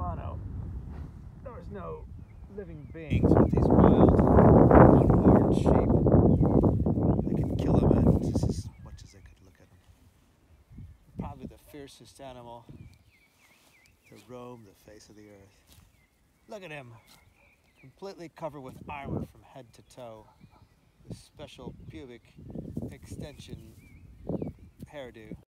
Toronto, there was no living beings with these wild, unhorned sheep. They could kill them at just as much as they could look at them. Probably the fiercest animal to roam the face of the earth. Look at him, completely covered with armor from head to toe, with special pubic extension hairdo.